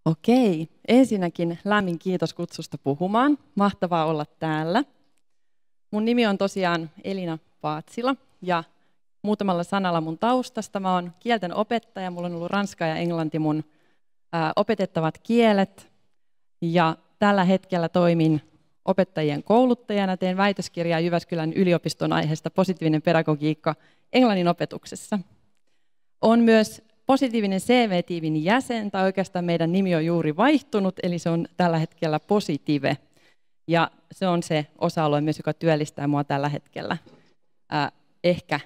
Okei, ensinnäkin lämmin kiitos kutsusta puhumaan. Mahtavaa olla täällä. Mun nimi on tosiaan Elina Paatsila ja muutamalla sanalla mun taustasta. Mä oon kielten opettaja, mulla on ollut ranska ja englanti mun opetettavat kielet. Ja tällä hetkellä toimin opettajien kouluttajana, teen väitöskirjaa Jyväskylän yliopiston aiheesta positiivinen pedagogiikka englannin opetuksessa. On myös positiivinen CV-tiimin jäsen, tai oikeastaan meidän nimi on juuri vaihtunut, eli se on tällä hetkellä Positive. Ja se on se osa-alue myös, joka työllistää mua tällä hetkellä ehkä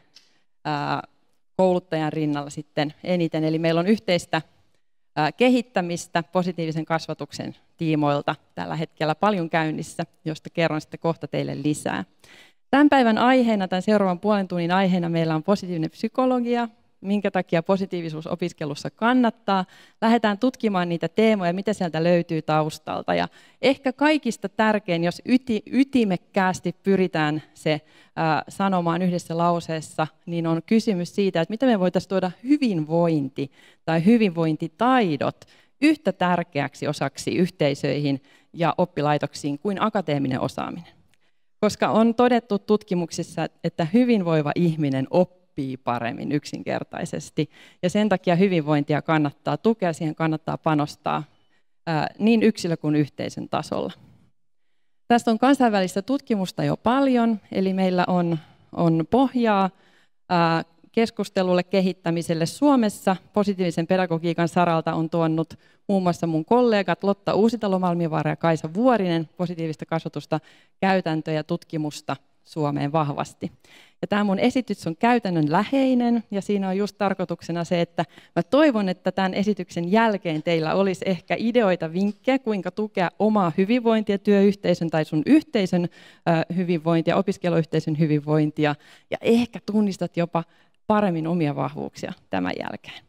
kouluttajan rinnalla sitten eniten. Eli meillä on yhteistä kehittämistä positiivisen kasvatuksen tiimoilta tällä hetkellä paljon käynnissä, josta kerron sitten kohta teille lisää. Tämän päivän aiheena, tämän seuraavan puolen tunnin aiheena meillä on positiivinen psykologia, minkä takia positiivisuus opiskelussa kannattaa. Lähdetään tutkimaan niitä teemoja, mitä sieltä löytyy taustalta. Ja ehkä kaikista tärkein, jos ytimekkäästi pyritään se sanomaan yhdessä lauseessa, niin on kysymys siitä, että miten me voitaisiin tuoda hyvinvointi tai hyvinvointitaidot yhtä tärkeäksi osaksi yhteisöihin ja oppilaitoksiin kuin akateeminen osaaminen. Koska on todettu tutkimuksissa, että hyvinvoiva ihminen oppii paremmin yksinkertaisesti. Ja sen takia hyvinvointia kannattaa tukea, siihen kannattaa panostaa niin yksilö- kuin yhteisön tasolla. Tästä on kansainvälistä tutkimusta jo paljon, eli meillä on pohjaa keskustelulle, kehittämiselle Suomessa. Positiivisen pedagogiikan saralta on tuonut muun muassa mun kollegat Lotta Uusitalo-Malmivaara ja Kaisa Vuorinen positiivista kasvatusta, käytäntöä ja tutkimusta Suomeen vahvasti. Ja tämä mun esitys on käytännönläheinen ja siinä on just tarkoituksena se, että mä toivon, että tämän esityksen jälkeen teillä olisi ehkä ideoita, vinkkejä, kuinka tukea omaa hyvinvointia, työyhteisön tai sun yhteisön hyvinvointia, opiskeluyhteisön hyvinvointia ja ehkä tunnistat jopa paremmin omia vahvuuksia tämän jälkeen.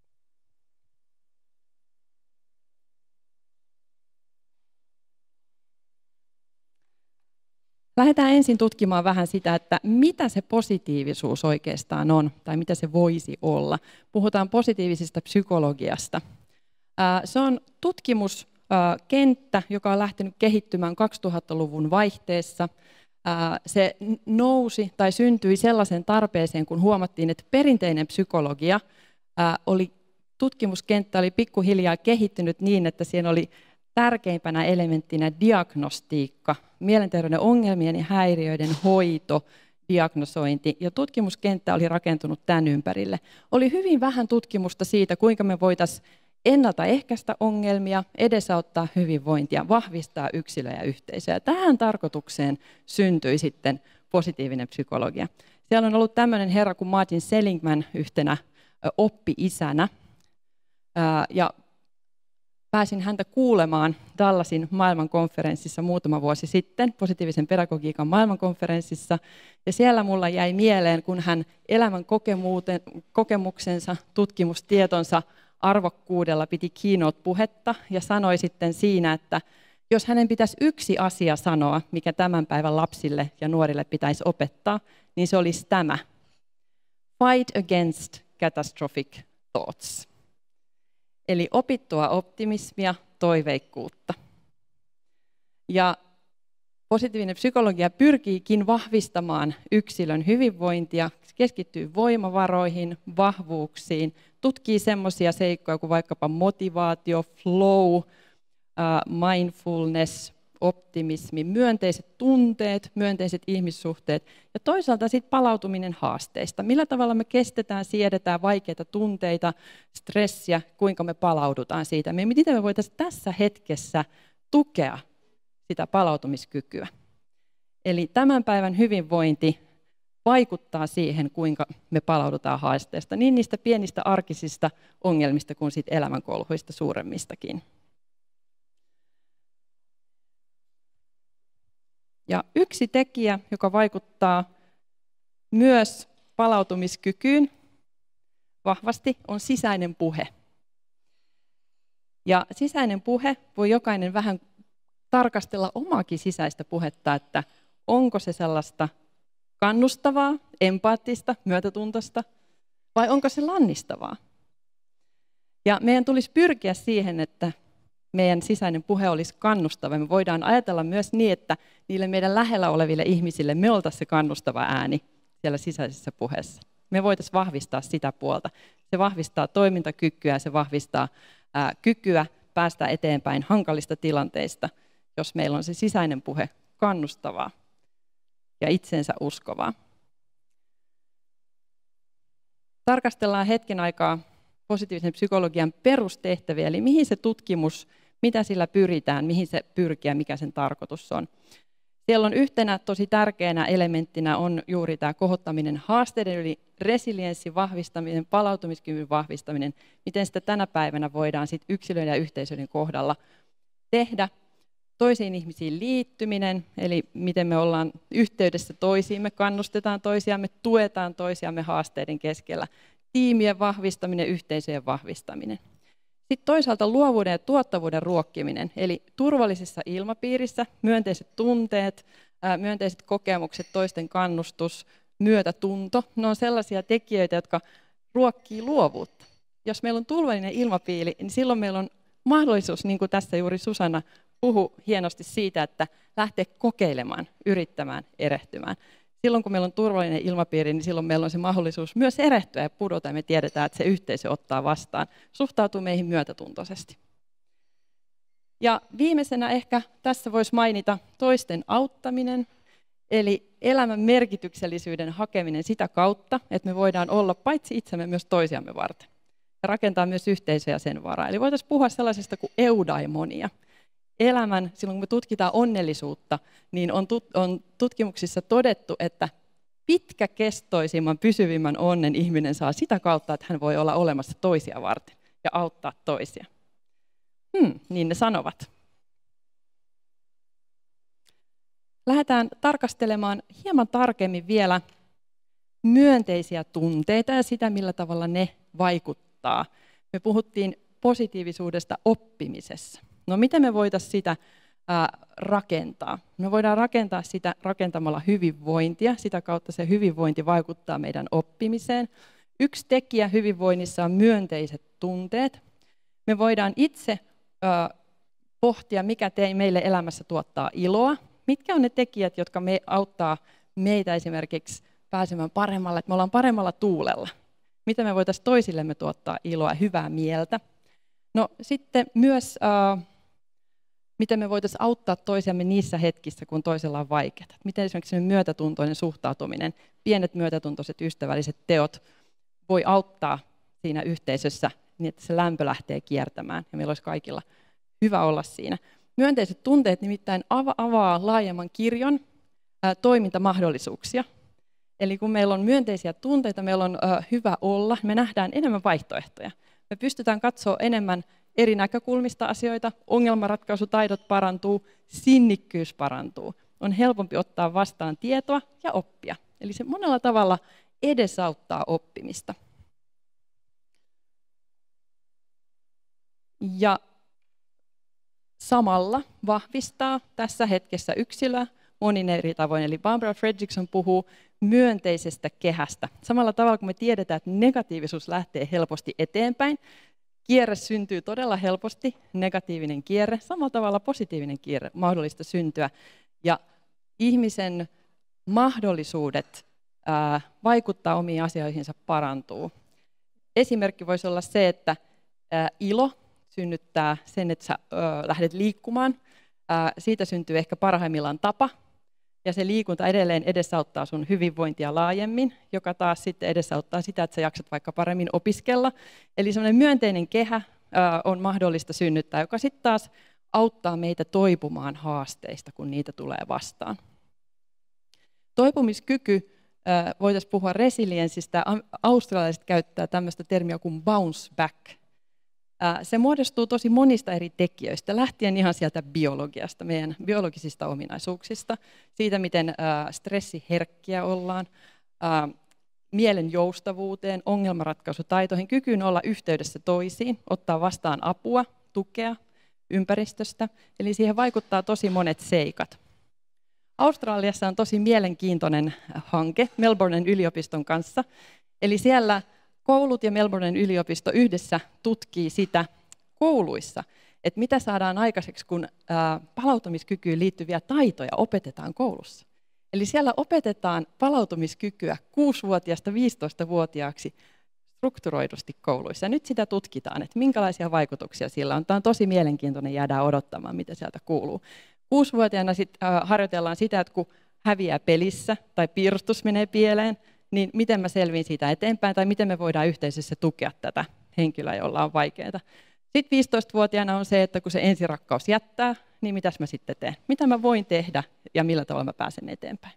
Lähdetään ensin tutkimaan vähän sitä, että mitä se positiivisuus oikeastaan on, tai mitä se voisi olla. Puhutaan positiivisesta psykologiasta. Se on tutkimuskenttä, joka on lähtenyt kehittymään 2000-luvun vaihteessa. Se nousi tai syntyi sellaisen tarpeeseen, kun huomattiin, että perinteinen psykologia tutkimuskenttä oli pikkuhiljaa kehittynyt niin, että siinä oli tärkeimpänä elementtinä diagnostiikka, mielenterveyden ongelmien ja häiriöiden hoito, diagnosointi, ja tutkimuskenttä oli rakentunut tämän ympärille. Oli hyvin vähän tutkimusta siitä, kuinka me voitaisiin ennaltaehkäistä ongelmia, edesauttaa hyvinvointia, vahvistaa yksilöä ja yhteisöä. Tähän tarkoitukseen syntyi sitten positiivinen psykologia. Siellä on ollut tämmöinen herra kuin Martin Seligman yhtenä oppi-isänä, ja pääsin häntä kuulemaan Dallasin maailmankonferenssissa muutama vuosi sitten, positiivisen pedagogiikan maailmankonferenssissa. Ja siellä mulla jäi mieleen, kun hän elämän kokemuksensa, tutkimustietonsa arvokkuudella piti keynote-puhetta ja sanoi sitten siinä, että jos hänen pitäisi yksi asia sanoa, mikä tämän päivän lapsille ja nuorille pitäisi opettaa, niin se olisi tämä. Fight against catastrophic thoughts. Eli opittua optimismia, toiveikkuutta. Ja positiivinen psykologia pyrkiikin vahvistamaan yksilön hyvinvointia, keskittyy voimavaroihin, vahvuuksiin, tutkii semmoisia seikkoja kuin vaikkapa motivaatio, flow, mindfulness, optimismi, myönteiset tunteet, myönteiset ihmissuhteet ja toisaalta sitten palautuminen haasteista. Millä tavalla me kestetään, siedetään vaikeita tunteita, stressiä, kuinka me palaudutaan siitä. Miten me voitaisiin tässä hetkessä tukea sitä palautumiskykyä. Eli tämän päivän hyvinvointi vaikuttaa siihen, kuinka me palaudutaan haasteista, niin niistä pienistä arkisista ongelmista kuin siitä elämänkolhuista suuremmistakin. Ja yksi tekijä, joka vaikuttaa myös palautumiskykyyn vahvasti, on sisäinen puhe. Ja sisäinen puhe voi jokainen vähän tarkastella omaakin sisäistä puhetta, että onko se sellaista kannustavaa, empaattista, myötätuntoista, vai onko se lannistavaa. Ja meidän tulisi pyrkiä siihen, että meidän sisäinen puhe olisi kannustava. Me voidaan ajatella myös niin, että niille meidän lähellä oleville ihmisille me oltaisiin se kannustava ääni siellä sisäisessä puheessa. Me voitaisiin vahvistaa sitä puolta. Se vahvistaa toimintakykyä, se vahvistaa kykyä päästä eteenpäin hankalista tilanteista, jos meillä on se sisäinen puhe kannustavaa ja itseensä uskovaa. Tarkastellaan hetken aikaa positiivisen psykologian perustehtäviä, eli mihin se tutkimus, mitä sillä pyritään, mihin se pyrkii ja mikä sen tarkoitus on. Siellä on yhtenä tosi tärkeänä elementtinä on juuri tämä kohottaminen haasteiden, eli resilienssin vahvistaminen, palautumiskyvyn vahvistaminen, miten sitä tänä päivänä voidaan sit yksilöiden ja yhteisöiden kohdalla tehdä. Toisiin ihmisiin liittyminen, eli miten me ollaan yhteydessä toisiimme, kannustetaan toisiamme, tuetaan toisiamme haasteiden keskellä. Tiimien vahvistaminen, yhteisöjen vahvistaminen. Sitten toisaalta luovuuden ja tuottavuuden ruokkiminen, eli turvallisessa ilmapiirissä myönteiset tunteet, myönteiset kokemukset, toisten kannustus, myötätunto, ne on sellaisia tekijöitä, jotka ruokkii luovuutta. Jos meillä on turvallinen ilmapiiri, niin silloin meillä on mahdollisuus, niin kuin tässä juuri Susanna puhui hienosti siitä, että lähteä kokeilemaan, yrittämään, erehtymään. Silloin kun meillä on turvallinen ilmapiiri, niin silloin meillä on se mahdollisuus myös erehtyä ja pudota, ja me tiedetään, että se yhteisö ottaa vastaan, suhtautuu meihin myötätuntoisesti. Ja viimeisenä ehkä tässä voisi mainita toisten auttaminen, eli elämän merkityksellisyyden hakeminen sitä kautta, että me voidaan olla paitsi itsemme myös toisiamme varten ja rakentaa myös yhteisöjä sen varaan. Eli voitaisiin puhua sellaisesta kuin eudaimonia. Elämän, silloin kun me tutkitaan onnellisuutta, niin on tutkimuksissa todettu, että pitkäkestoisimman, pysyvimmän onnen ihminen saa sitä kautta, että hän voi olla olemassa toisia varten ja auttaa toisia. Niin ne sanovat. Lähdetään tarkastelemaan hieman tarkemmin vielä myönteisiä tunteita ja sitä, millä tavalla ne vaikuttaa. Me puhuttiin positiivisuudesta oppimisessa. No miten me voitaisiin sitä rakentaa? Me voidaan rakentaa sitä rakentamalla hyvinvointia. Sitä kautta se hyvinvointi vaikuttaa meidän oppimiseen. Yksi tekijä hyvinvoinnissa on myönteiset tunteet. Me voidaan itse pohtia, mikä meille elämässä tuottaa iloa. Mitkä on ne tekijät, jotka auttaa meitä esimerkiksi pääsemään paremmalle, että me ollaan paremmalla tuulella. Mitä me voitaisiin toisillemme tuottaa iloa, hyvää mieltä. No sitten myös, miten me voitaisiin auttaa toisiamme niissä hetkissä, kun toisella on vaikeaa. Miten esimerkiksi myötätuntoinen suhtautuminen, pienet myötätuntoiset ystävälliset teot voi auttaa siinä yhteisössä niin, että se lämpö lähtee kiertämään ja meillä olisi kaikilla hyvä olla siinä. Myönteiset tunteet nimittäin avaa laajemman kirjon toimintamahdollisuuksia. Eli kun meillä on myönteisiä tunteita, meillä on hyvä olla, me nähdään enemmän vaihtoehtoja. Me pystytään katsoa enemmän eri näkökulmista asioita, ongelmanratkaisutaidot parantuu, sinnikkyys parantuu. On helpompi ottaa vastaan tietoa ja oppia. Eli se monella tavalla edesauttaa oppimista. Ja samalla vahvistaa tässä hetkessä yksilöä monin eri tavoin. Eli Barbara Fredrickson puhuu myönteisestä kehästä. Samalla tavalla kuin me tiedetään, että negatiivisuus lähtee helposti eteenpäin, kierre syntyy todella helposti, negatiivinen kierre, samalla tavalla positiivinen kierre mahdollista syntyä. Ja ihmisen mahdollisuudet vaikuttaa omiin asioihinsa parantuu. Esimerkki voisi olla se, että ilo synnyttää sen, että sä lähdet liikkumaan. Siitä syntyy ehkä parhaimmillaan tapa. Ja se liikunta edelleen edesauttaa sun hyvinvointia laajemmin, joka taas sitten edesauttaa sitä, että sä jaksat vaikka paremmin opiskella. Eli semmoinen myönteinen kehä on mahdollista synnyttää, joka sitten taas auttaa meitä toipumaan haasteista, kun niitä tulee vastaan. Toipumiskyky, voitaisiin puhua resilienssistä. Australialaiset käyttää tämmöistä termiä kuin bounce back. Se muodostuu tosi monista eri tekijöistä, lähtien ihan sieltä biologiasta, meidän biologisista ominaisuuksista, siitä miten stressiherkkiä ollaan, mielen joustavuuteen, ongelmanratkaisutaitoihin, kykyyn olla yhteydessä toisiin, ottaa vastaan apua, tukea ympäristöstä, eli siihen vaikuttaa tosi monet seikat. Australiassa on tosi mielenkiintoinen hanke Melbournen yliopiston kanssa, eli siellä koulut ja Melbournen yliopisto yhdessä tutkii sitä kouluissa, että mitä saadaan aikaiseksi, kun palautumiskykyyn liittyviä taitoja opetetaan koulussa. Eli siellä opetetaan palautumiskykyä 6-vuotiaasta 15-vuotiaaksi strukturoidusti kouluissa. Ja nyt sitä tutkitaan, että minkälaisia vaikutuksia sillä on. Tämä on tosi mielenkiintoinen, jäädään odottamaan, mitä sieltä kuuluu. 6-vuotiaana harjoitellaan sitä, että kun häviää pelissä tai piirustus menee pieleen, niin miten mä selviin siitä eteenpäin, tai miten me voidaan yhteisössä tukea tätä henkilöä, jolla on vaikeaa. Sitten 15-vuotiaana on se, että kun se ensirakkaus jättää, niin mitäs mä sitten teen? Mitä mä voin tehdä ja millä tavalla mä pääsen eteenpäin?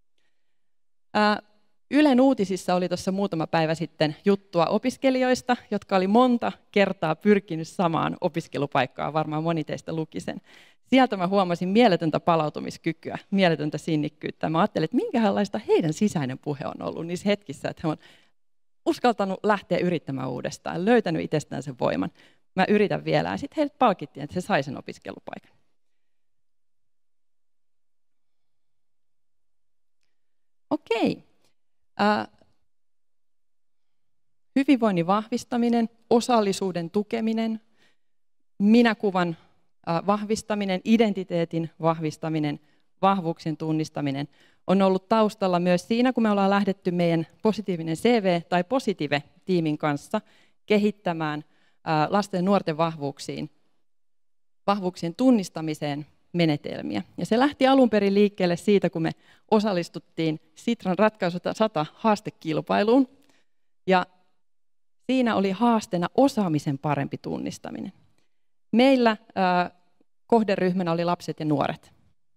Ylen uutisissa oli tuossa muutama päivä sitten juttua opiskelijoista, jotka oli monta kertaa pyrkinyt samaan opiskelupaikkaan, varmaan moni teistä luki sen. Sieltä mä huomasin mieletöntä palautumiskykyä, mieletöntä sinnikkyyttä. Mä ajattelin, että minkälaista heidän sisäinen puhe on ollut niissä hetkissä, että he on uskaltanut lähteä yrittämään uudestaan, löytänyt itsestään sen voiman. Mä yritän vielä, ja sitten heiltä palkittiin, että se sai sen opiskelupaikan. Okei. Hyvinvoinnin vahvistaminen, osallisuuden tukeminen, minäkuvan vahvistaminen, identiteetin vahvistaminen, vahvuuksien tunnistaminen on ollut taustalla myös siinä, kun me ollaan lähdetty meidän positiivinen CV tai Positive-tiimin kanssa kehittämään lasten ja nuorten vahvuuksien tunnistamiseen menetelmiä. Ja se lähti alun perin liikkeelle siitä, kun me osallistuttiin Sitran Ratkaisu 100 haastekilpailuun. Ja siinä oli haasteena osaamisen parempi tunnistaminen. Meillä kohderyhmänä oli lapset ja nuoret.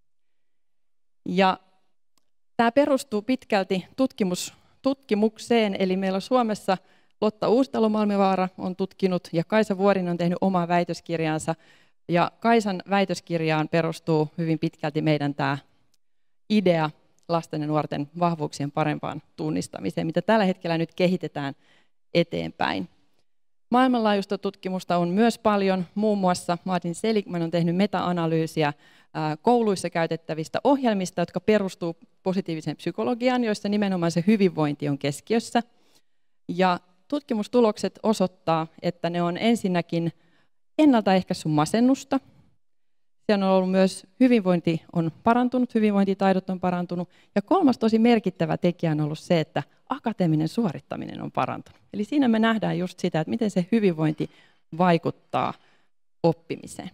Ja tämä perustuu pitkälti tutkimukseen, eli meillä on Suomessa Lotta Uusitalo-Malmivaara on tutkinut ja Kaisa Vuorinen on tehnyt omaa väitöskirjaansa. Ja Kaisan väitöskirjaan perustuu hyvin pitkälti meidän tämä idea lasten ja nuorten vahvuuksien parempaan tunnistamiseen, mitä tällä hetkellä nyt kehitetään eteenpäin. Maailmanlaajuista tutkimusta on myös paljon, muun muassa Martin Seligman on tehnyt meta-analyysiä kouluissa käytettävistä ohjelmista, jotka perustuu positiiviseen psykologiaan, joissa nimenomaan se hyvinvointi on keskiössä. Ja tutkimustulokset osoittaa, että ne on ensinnäkin ennaltaehkäissyt masennusta. Siellä on ollut myös hyvinvointi on parantunut, hyvinvointitaidot on parantunut. Ja kolmas tosi merkittävä tekijä on ollut se, että akateeminen suorittaminen on parantunut. Eli siinä me nähdään just sitä, että miten se hyvinvointi vaikuttaa oppimiseen.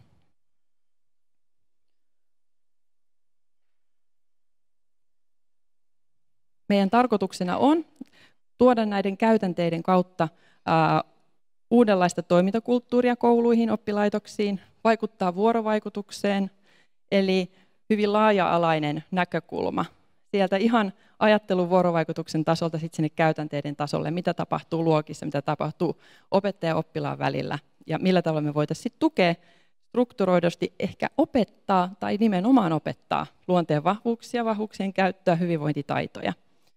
Meidän tarkoituksena on tuoda näiden käytänteiden kautta uudenlaista toimintakulttuuria kouluihin, oppilaitoksiin, vaikuttaa vuorovaikutukseen, eli hyvin laaja-alainen näkökulma. Sieltä ihan ajattelun vuorovaikutuksen tasolta sitten sinne käytänteiden tasolle, mitä tapahtuu luokissa, mitä tapahtuu opettajan ja oppilaan välillä, ja millä tavalla me voitaisiin sitten tukea strukturoidusti ehkä opettaa tai nimenomaan opettaa luonteen vahvuuksia, vahvuuksien käyttöä, hyvinvointitaitoja.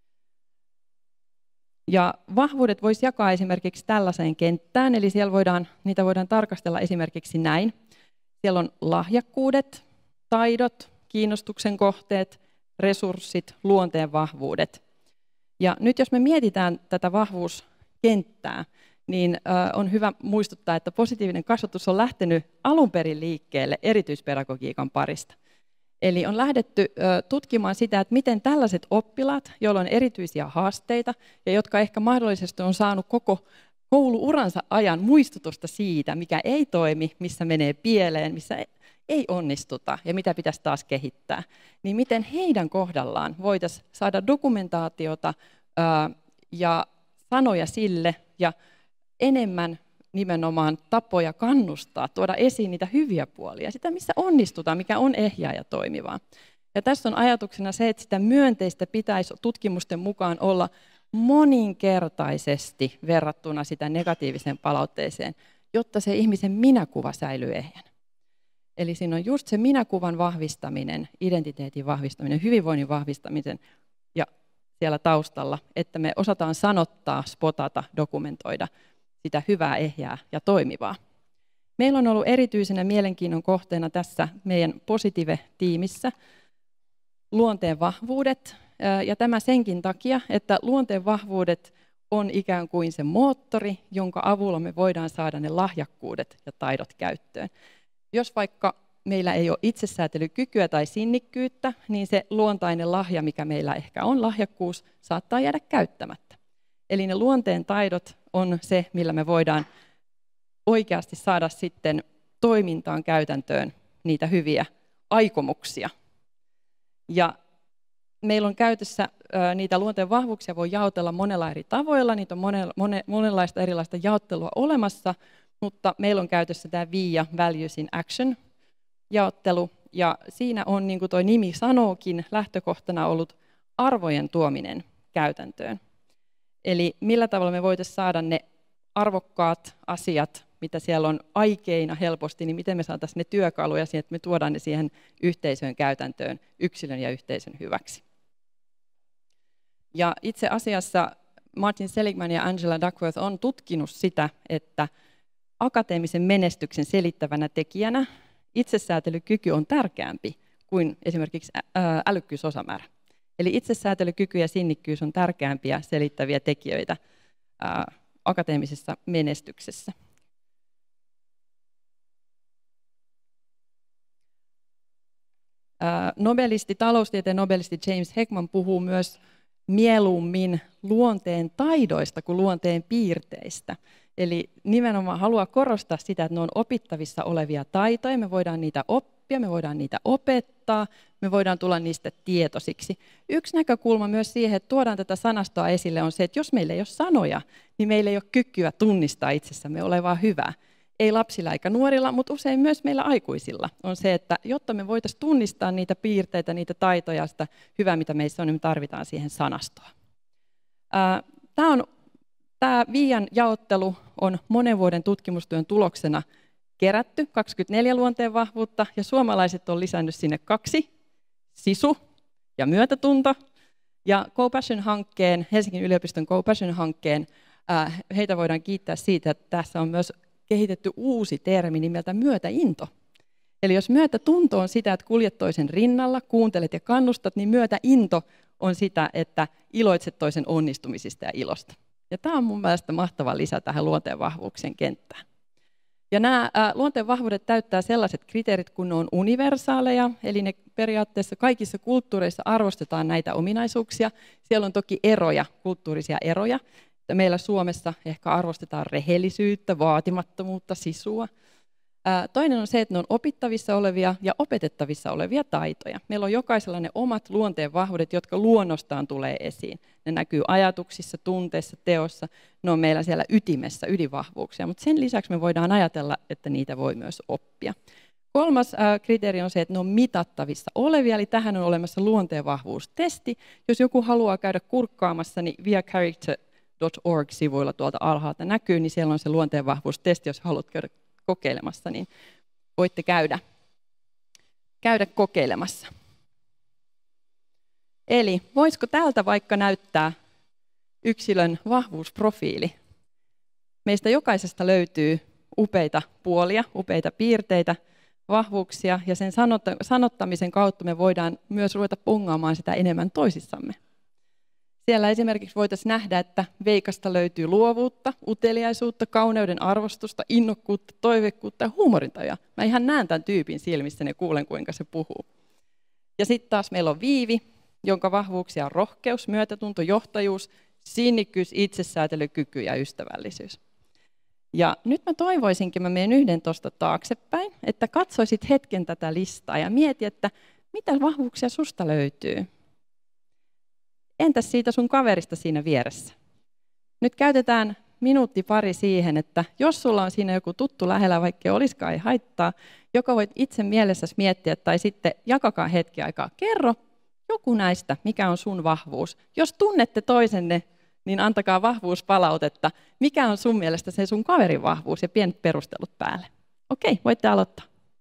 Ja vahvuudet voisi jakaa esimerkiksi tällaiseen kenttään, eli siellä niitä voidaan tarkastella esimerkiksi näin. Siellä on lahjakkuudet, taidot, kiinnostuksen kohteet, resurssit, luonteen vahvuudet. Ja nyt jos me mietitään tätä vahvuuskenttää, niin on hyvä muistuttaa, että positiivinen kasvatus on lähtenyt alun perin liikkeelle erityispedagogiikan parista. Eli on lähdetty tutkimaan sitä, että miten tällaiset oppilaat, joilla on erityisiä haasteita ja jotka ehkä mahdollisesti on saanut koko kouluuransa ajan muistutusta siitä, mikä ei toimi, missä menee pieleen, missä ei onnistuta ja mitä pitäisi taas kehittää, niin miten heidän kohdallaan voitaisiin saada dokumentaatiota ja sanoja sille ja enemmän nimenomaan tapoja kannustaa, tuoda esiin niitä hyviä puolia, sitä missä onnistutaan, mikä on ehjää ja toimivaa. Ja tässä on ajatuksena se, että sitä myönteistä pitäisi tutkimusten mukaan olla moninkertaisesti verrattuna sitä negatiiviseen palautteeseen, jotta se ihmisen minäkuva säilyy ehjänä. Eli siinä on just se minäkuvan vahvistaminen, identiteetin vahvistaminen, hyvinvoinnin vahvistaminen ja siellä taustalla, että me osataan sanottaa, spotata, dokumentoida sitä hyvää, ehjää ja toimivaa. Meillä on ollut erityisenä mielenkiinnon kohteena tässä meidän Positive-tiimissä luonteen vahvuudet, ja tämä senkin takia, että luonteen vahvuudet on ikään kuin se moottori, jonka avulla me voidaan saada ne lahjakkuudet ja taidot käyttöön. Jos vaikka meillä ei ole itsesäätelykykyä tai sinnikkyyttä, niin se luontainen lahja, mikä meillä ehkä on, lahjakkuus, saattaa jäädä käyttämättä. Eli ne luonteen taidot on se, millä me voidaan oikeasti saada sitten toimintaan, käytäntöön niitä hyviä aikomuksia. Ja meillä on käytössä niitä luonteen vahvuuksia, voi jaotella monella eri tavoilla, niitä on monenlaista erilaista jaottelua olemassa, mutta meillä on käytössä tämä VIA, Values in Action, jaottelu, ja siinä on, niin kuin tuo nimi sanookin, lähtökohtana ollut arvojen tuominen käytäntöön. Eli millä tavalla me voitaisiin saada ne arvokkaat asiat, mitä siellä on aikeina helposti, niin miten me saataisiin ne työkaluja siihen, että me tuodaan ne siihen yhteisöön käytäntöön yksilön ja yhteisön hyväksi. Ja itse asiassa Martin Seligman ja Angela Duckworth on tutkinut sitä, että akateemisen menestyksen selittävänä tekijänä itsesäätelykyky on tärkeämpi kuin esimerkiksi älykkyysosamäärä. Eli itsesäätelykyky ja sinnikkyys on tärkeämpiä selittäviä tekijöitä akateemisessa menestyksessä. Taloustieteen nobelisti James Heckman puhuu myös mieluummin luonteen taidoista kuin luonteen piirteistä. Eli nimenomaan haluaa korostaa sitä, että ne on opittavissa olevia taitoja, me voidaan niitä oppia, me voidaan niitä opettaa, me voidaan tulla niistä tietoisiksi. Yksi näkökulma myös siihen, että tuodaan tätä sanastoa esille, on se, että jos meillä ei ole sanoja, niin meillä ei ole kykyä tunnistaa itsessämme olevaa hyvää. Ei lapsilla eikä nuorilla, mutta usein myös meillä aikuisilla on se, että jotta me voitaisiin tunnistaa niitä piirteitä, niitä taitoja, sitä hyvää, mitä meissä on, niin me tarvitaan siihen sanastoa. Tämä VIAn jaottelu on monen vuoden tutkimustyön tuloksena kerätty, 24 luonteen vahvuutta, ja suomalaiset on lisännyt sinne 2, sisu ja myötätunto. Ja Co-Passion-hankkeen, Helsingin yliopiston Co-Passion-hankkeen, heitä voidaan kiittää siitä, että tässä on myös kehitetty uusi termi nimeltä myötäinto. Eli jos myötätunto on sitä, että kuljet toisen rinnalla, kuuntelet ja kannustat, niin myötäinto on sitä, että iloitset toisen onnistumisista ja ilosta. Ja tämä on mun mielestä mahtava lisä tähän luonteen vahvuuksien kenttään. Ja nämä luonteen vahvuudet täyttää sellaiset kriteerit, kun ne on universaaleja, eli ne periaatteessa kaikissa kulttuureissa arvostetaan näitä ominaisuuksia. Siellä on toki eroja, kulttuurisia eroja. Meillä Suomessa ehkä arvostetaan rehellisyyttä, vaatimattomuutta, sisua. Toinen on se, että ne on opittavissa olevia ja opetettavissa olevia taitoja. Meillä on jokaisella ne omat luonteen vahvuudet, jotka luonnostaan tulee esiin. Ne näkyy ajatuksissa, tunteissa, teossa. Ne on meillä siellä ytimessä, ydinvahvuuksia, mutta sen lisäksi me voidaan ajatella, että niitä voi myös oppia. Kolmas kriteeri on se, että ne on mitattavissa olevia, eli tähän on olemassa luonteenvahvuustesti. Jos joku haluaa käydä kurkkaamassa, niin viacharacter.org-sivuilla tuolta alhaalta näkyy, niin siellä on se luonteenvahvuustesti, jos haluat käydä kokeilemassa, niin voitte käydä kokeilemassa. Eli voisiko täältä vaikka näyttää yksilön vahvuusprofiili? Meistä jokaisesta löytyy upeita puolia, upeita piirteitä, vahvuuksia, ja sen sanottamisen kautta me voidaan myös ruveta pongaamaan sitä enemmän toisissamme. Siellä esimerkiksi voitaisiin nähdä, että Veikasta löytyy luovuutta, uteliaisuutta, kauneuden arvostusta, innokkuutta, toiveikkuutta ja huumorintajua. Mä ihan näen tämän tyypin silmissä ja kuulen, kuinka se puhuu. Ja sitten taas meillä on Viivi, jonka vahvuuksia on rohkeus, myötätunto, johtajuus, sinnikkyys, itsesäätelykyky ja ystävällisyys. Ja nyt mä toivoisinkin, mä menen yhden tuosta taaksepäin, että katsoisit hetken tätä listaa ja mieti, että mitä vahvuuksia susta löytyy. Entäs siitä sun kaverista siinä vieressä? Nyt käytetään minuutti pari siihen, että jos sulla on siinä joku tuttu lähellä, vaikka olisikaan, ei haittaa, joka voit itse mielessäsi miettiä, tai sitten jakakaa hetki aikaa. Kerro joku näistä, mikä on sun vahvuus. Jos tunnette toisenne, niin antakaa vahvuuspalautetta. Mikä on sun mielestä se sun kaverin vahvuus ja pienet perustelut päälle. Okei, voitte aloittaa.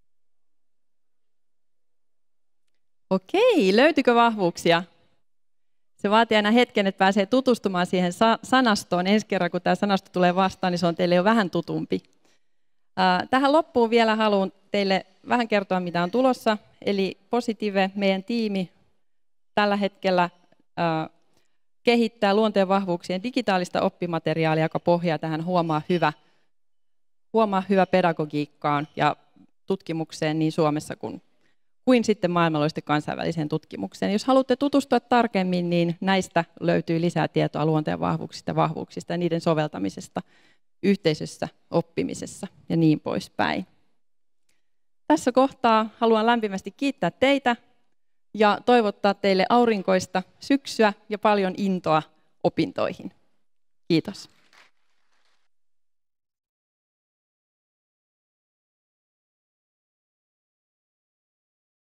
Okei, löytyykö vahvuuksia? Se vaatii aina hetken, että pääsee tutustumaan siihen sanastoon. Ensi kerran, kun tämä sanasto tulee vastaan, niin se on teille jo vähän tutumpi. Tähän loppuun vielä haluan teille vähän kertoa, mitä on tulossa. Eli Positive, meidän tiimi, tällä hetkellä kehittää luonteen vahvuuksien digitaalista oppimateriaalia, joka pohjaa tähän huomaa hyvä pedagogiikkaan. Ja tutkimukseen niin Suomessa kuin sitten maailmanlaajuisesti kansainväliseen tutkimukseen. Jos haluatte tutustua tarkemmin, niin näistä löytyy lisää tietoa luonteen vahvuuksista ja niiden soveltamisesta yhteisössä, oppimisessa ja niin poispäin. Tässä kohtaa haluan lämpimästi kiittää teitä ja toivottaa teille aurinkoista syksyä ja paljon intoa opintoihin. Kiitos.